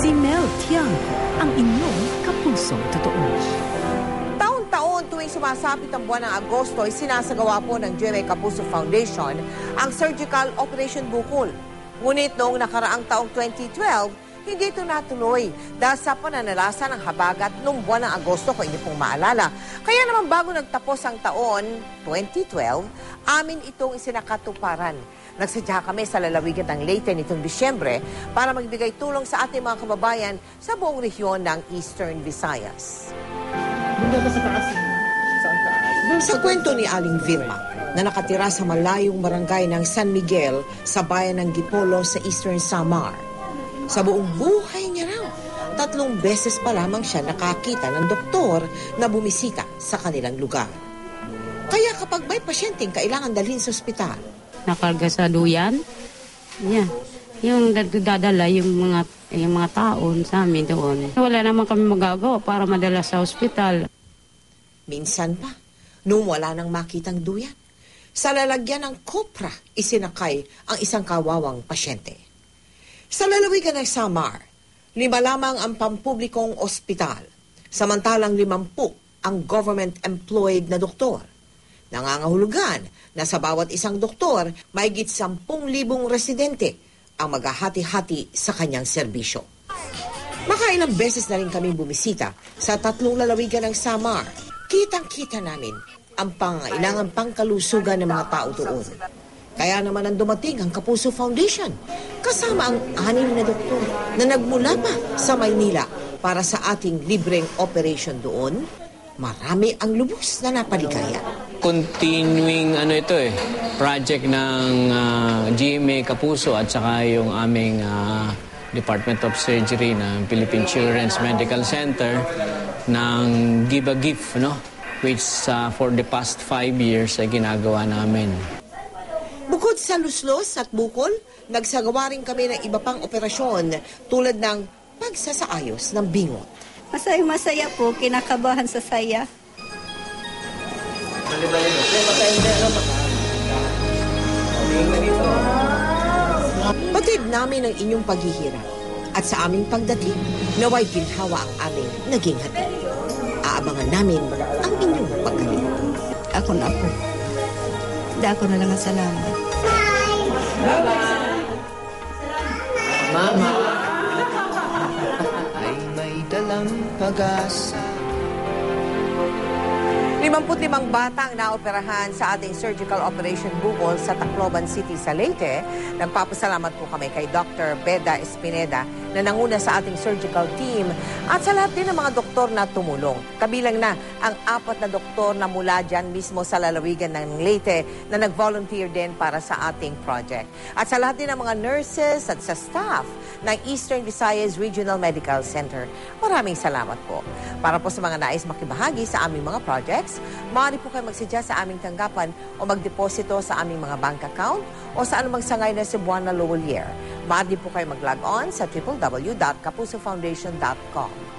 si Mel Tiangco, ang inyong kapusong totoo. Taon-taon tuwing sumasapit ang buwan ng Agosto ay sinasagawa po ng GMA Kapuso Foundation ang Surgical Operation Bukol. Ngunit noong nakaraang taong 2012, hindi ito natuloy dahil sa pananalasa ng habagat noong buwan ng Agosto kung hindi pong maalala. Kaya naman bago nagtapos ang taon 2012, amin itong isinakatuparan. Nagsadya kami sa lalawigan ng Leyte nitong Disyembre para magbigay tulong sa ating mga kababayan sa buong rehiyon ng Eastern Visayas. Sa kwento ni Aling Vilma, na nakatira sa malayong barangay ng San Miguel sa bayan ng Gipolo sa Eastern Samar, sa buong buhay niya raw, 3 beses pa lamang siya nakakita ng doktor na bumisita sa kanilang lugar. Kaya kapag may pasyenteng kailangan dalhin sa ospital, nakarga sa duyan, yung dadala yung mga taon sa amin doon. Wala naman kami magagawa para madala sa ospital. Minsan pa, nung wala nang makitang duyan, sa lalagyan ng kopra isinakay ang isang kawawang pasyente. Sa lalawigan ng Samar, 5 lamang ang pampublikong ospital, samantalang 50 ang government-employed na doktor. Nangangahulugan na sa bawat isang doktor, mahigit 10,000 residente ang maghahati-hati sa kanyang serbisyo. Makailang beses na rin kami bumisita sa 3 lalawigan ng Samar. Kitang-kita namin ang pangailangan pangkalusugan ng mga tao doon. Kaya naman ang dumating ang Kapuso Foundation, kasama ang 6 na doktor na nagmula pa sa Maynila para sa ating libreng operation doon. Marami ang lubos na napaligaya. Continuing project ng GMA Kapuso at saka yung aming Department of Surgery ng Philippine Children's Medical Center ng Give a Gift, which for the past 5 years ay ginagawa namin. Bukod sa luslos at bukol, nagsagawa rin kami ng iba pang operasyon tulad ng pagsasaayos ng bingot. Masaya po, kinakabahan sa saya. Batid namin ang inyong paghihirap at sa aming pagdating, naway ginhawa ang aming naging hatid. Aabangan namin ang inyong paggaling. Ako na po. Dako na lang ang salamat. Bye-bye! Mama! Ay may dalang pag-asa. 55 bata ang naoperahan sa ating Surgical Operation Bukol sa Tacloban City sa Leyte. Nagpapasalamat po kami kay Dr. Beda Espineda na nanguna sa ating surgical team at sa lahat din ng mga doktor na tumulong. Kabilang na ang 4 na doktor na mula dyan mismo sa lalawigan ng Leyte na nag-volunteer din para sa ating project. At sa lahat din ng mga nurses at sa staff ng Eastern Visayas Regional Medical Center. Maraming salamat po. Para po sa mga nais makibahagi sa aming mga projects, maaari po kayo magsadya sa aming tanggapan o magdeposito sa aming mga bank account o sa anumang sangay na Cebuana Lowell Year. Maaari po kayo mag-log on sa www.kapusofoundation.com.